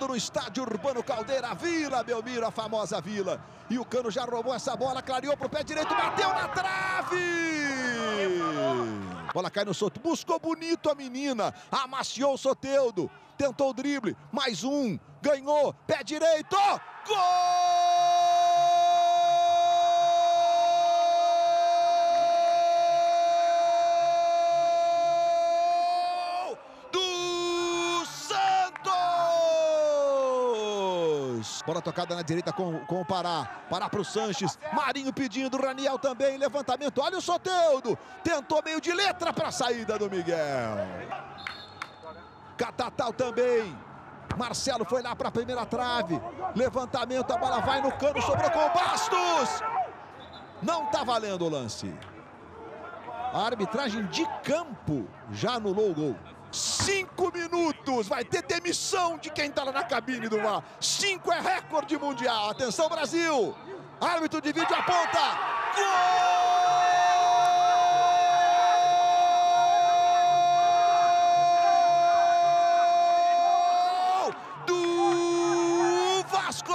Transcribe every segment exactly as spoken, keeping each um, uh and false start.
no estádio Urbano Caldeira, Vila Belmiro, a famosa Vila. E o Cano já roubou essa bola, clareou pro pé direito, bateu na trave! Bola cai no Soteldo, buscou bonito a menina, amaciou o Soteldo, tentou o drible, mais um, ganhou, pé direito, gol! Bola tocada na direita com, com o Pará. Pará para o Sanches. Marinho pedindo, Raniel também. Levantamento. Olha o Soteldo. Tentou meio de letra para a saída do Miguel. Catatal também. Marcelo foi lá para a primeira trave. Levantamento, a bola vai no Cano. Sobrou com o Bastos. Não está valendo o lance. A arbitragem de campo já anulou o gol. Cinco minutos, vai ter demissão de quem está lá na cabine do V A R. Cinco é recorde mundial. Atenção, Brasil. Árbitro de vídeo aponta. Gol do Vasco.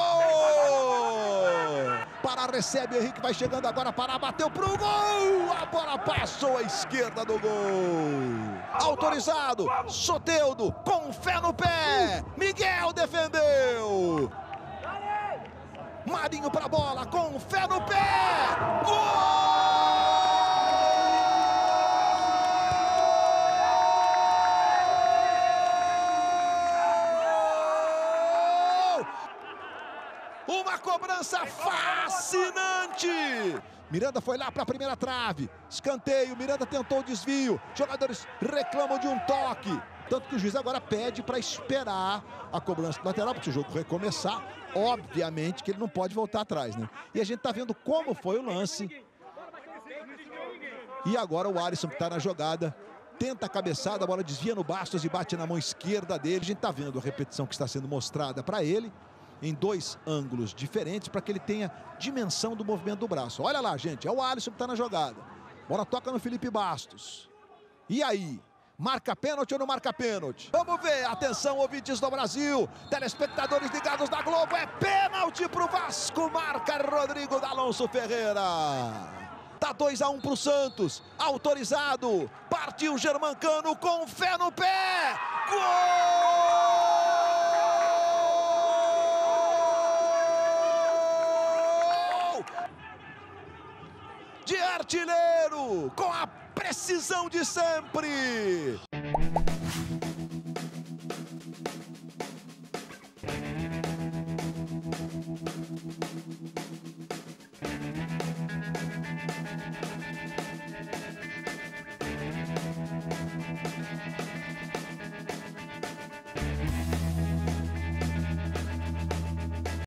Pará recebe, Henrique vai chegando agora, Pará bateu pro gol, a bola passou à esquerda do gol. Autorizado, Soteldo com fé no pé, Miguel defendeu. Marinho pra bola, com fé no pé, gol! Uma cobrança fascinante. Miranda foi lá para a primeira trave. Escanteio, Miranda tentou o desvio. Jogadores reclamam de um toque. Tanto que o juiz agora pede para esperar a cobrança do lateral, porque se o jogo recomeçar, obviamente que ele não pode voltar atrás, né? E a gente tá vendo como foi o lance. E agora o Alisson, que tá na jogada, tenta a cabeçada, a bola desvia no Bastos e bate na mão esquerda dele. A gente tá vendo a repetição que está sendo mostrada para ele, em dois ângulos diferentes, para que ele tenha dimensão do movimento do braço. Olha lá, gente, é o Alisson que está na jogada. Bola toca no Felipe Bastos. E aí? Marca pênalti ou não marca pênalti? Vamos ver, atenção, ouvintes do Brasil, telespectadores ligados na Globo, é pênalti pro Vasco, marca Rodrigo D'Alonso Ferreira. Tá dois a um pro Santos, autorizado, partiu Germancano com fé no pé, gol! De artilheiro, com a precisão de sempre.